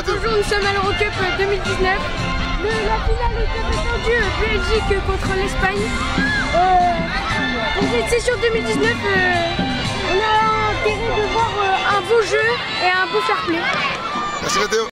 Mathéo. Bonjour, nous sommes à l'Eurocup 2019. La finale était attendue Belgique contre l'Espagne. Pour cette session 2019, on a intérêt de voir un beau jeu et un beau fair play. Merci Mathéo.